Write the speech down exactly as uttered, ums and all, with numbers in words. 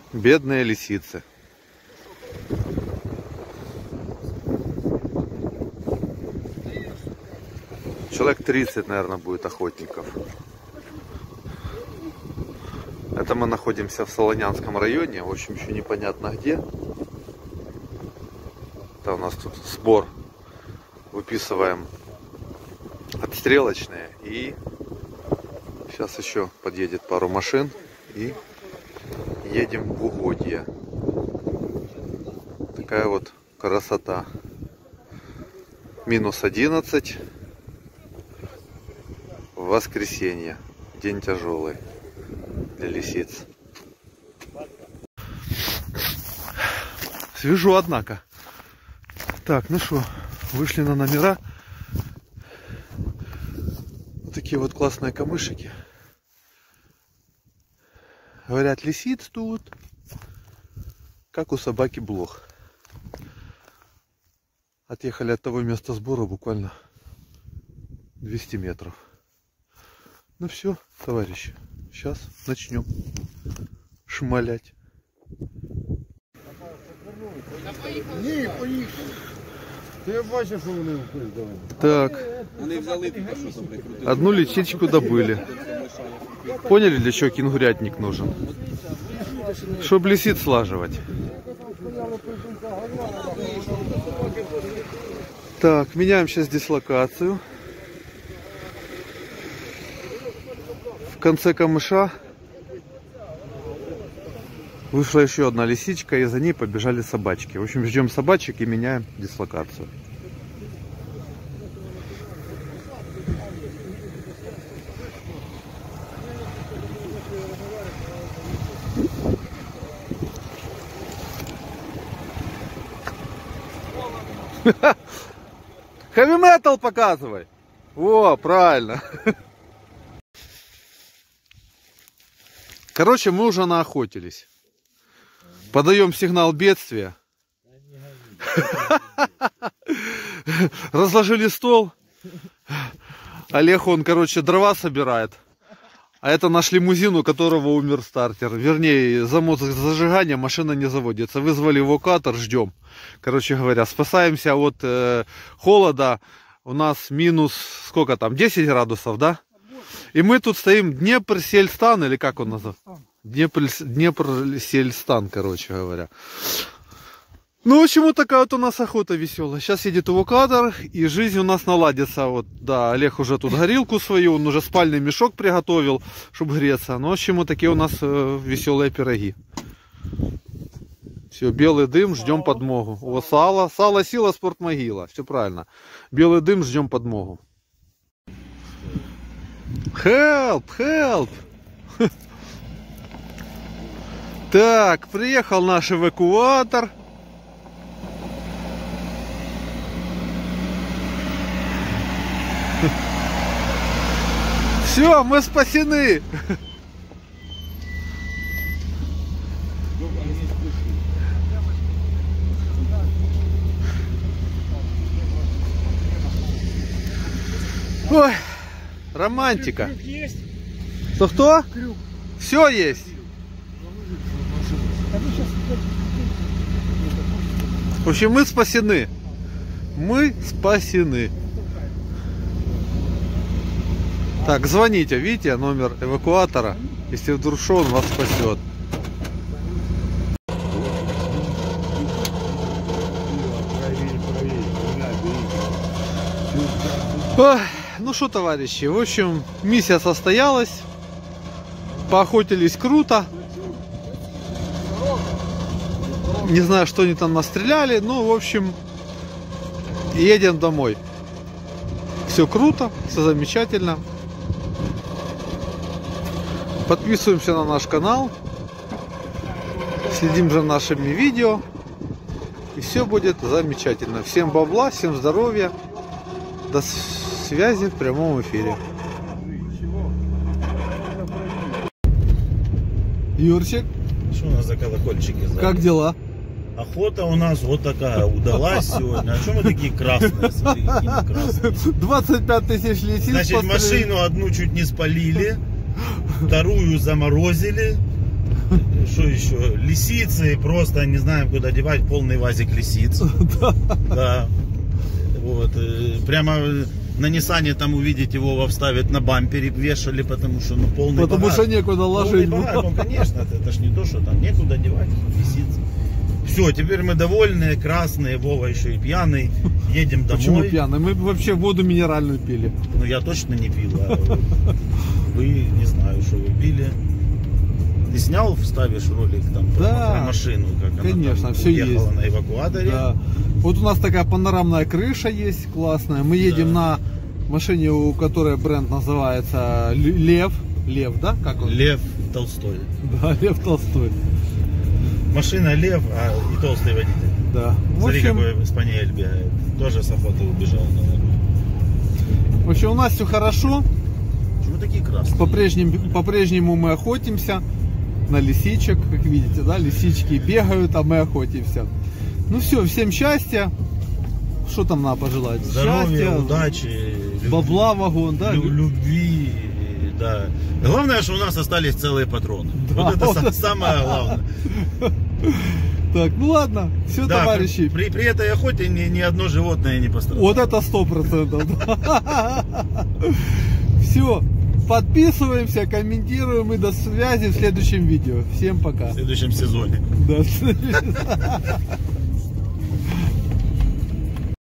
Бедные лисицы. Человек тридцать, наверное, будет охотников. Это мы находимся в Солонянском районе. В общем, еще непонятно где. Это у нас тут сбор. Выписываем отстрелочные. И сейчас еще подъедет пару машин. И едем в угодье. Такая вот красота. Минус одиннадцать. Воскресенье. День тяжелый для лисиц. Свежу, однако. Так, ну что, вышли на номера. Вот такие вот классные камышики. Говорят, лисиц тут, как у собаки блох. Отъехали от того места сбора буквально двести метров. Ну все, товарищи, сейчас начнем шмалять. Так, одну лисичку добыли. Поняли, для чего кенгурятник нужен? Чтобы лисиц слаживать. Так, меняем сейчас дислокацию. В конце камыша вышла еще одна лисичка, и за ней побежали собачки. В общем, ждем собачек и меняем дислокацию. Хэви метал показывай. О, правильно. Короче, мы уже наохотились. Подаем сигнал бедствия. Разложили стол. Олег, он, короче, дрова собирает. А это наш лимузин, у которого умер стартер. Вернее, замок зажигания, машина не заводится. Вызвали эвакуатор, ждем. Короче говоря, спасаемся от э, холода. У нас минус, сколько там, десять градусов, да? И мы тут стоим, Днепр-Сельстан, или как он называется? Днепр-Сельстан, короче говоря. Ну, в общем, вот такая вот у нас охота веселая. Сейчас едет эвакуатор, и жизнь у нас наладится. Вот, да, Олег уже тут горилку свою, он уже спальный мешок приготовил, чтобы греться. Ну, в общем, вот такие у нас э, веселые пироги. Все, белый дым, ждем подмогу. О, сало, сало, сила, спорт, могила. Все правильно. Белый дым, ждем подмогу. Help, help. Так, приехал наш эвакуатор. Все, мы спасены. Ой, романтика. Что, кто? Все есть. В общем, мы спасены. Мы спасены. Так, звоните, видите, номер эвакуатора. Если вдруг что, он вас спасет. Ой, ну что, товарищи, в общем, миссия состоялась. Поохотились круто. Не знаю, что они там настреляли, но, в общем, едем домой. Все круто, все замечательно. Подписываемся на наш канал. Следим за нашими видео. И все будет замечательно. Всем бабла, всем здоровья. До связи в прямом эфире. Юрчик, что у нас за колокольчики? За... Как дела? Охота у нас вот такая удалась сегодня. А что мы такие красные? Смотри, какие мы красные. двадцать пять тысяч лисиц. Значит, машину одну чуть не спалили, вторую заморозили. что еще? Лисицы, просто не знаем, куда девать, полный вазик лисиц. Да. Вот. Прямо на Ниссане там увидите, Вова вставит на бампере, вешали, потому что ну полный Потому багаж. что некуда ложить. Багаж, ну конечно, это, это ж не то, что там некуда девать лисиц. Все, теперь мы довольные, красные, Вова еще и пьяный. Едем домой. Почему пьяный? Мы вообще воду минеральную пили. Ну я точно не пил, а вы не знаю, что вы пили. Ты снял, вставишь ролик там Да, про машину, как конечно, она там все уехала есть. на эвакуаторе. Да. Вот у нас такая панорамная крыша есть, классная. Мы едем Да. на машине, у которой бренд называется Лев. Лев, да? Как он? Лев Толстой. Да, Лев Толстой. Машина Лев, а и толстый водитель. Да. В Смотри, общем, какой спаниель бегает. Тоже с охоты убежал, наверное. в общем, у нас все хорошо. Почему такие красные? По-прежнему, по-прежнему мы охотимся на лисичек, как видите, да, лисички бегают, а мы охотимся. Ну все, всем счастья. Что там надо пожелать? Здоровья, Счастья, удачи, любви, бабла вагон, да? лю- любви, да. Главное, что у нас остались целые патроны. Да, вот это вот са- это. самое главное. Так, ну ладно, все, Да, товарищи. При, при этой охоте ни, ни одно животное не пострадало. Вот это сто процентов. Все, подписываемся, комментируем и до связи в следующем видео. Всем пока. В следующем сезоне. Да.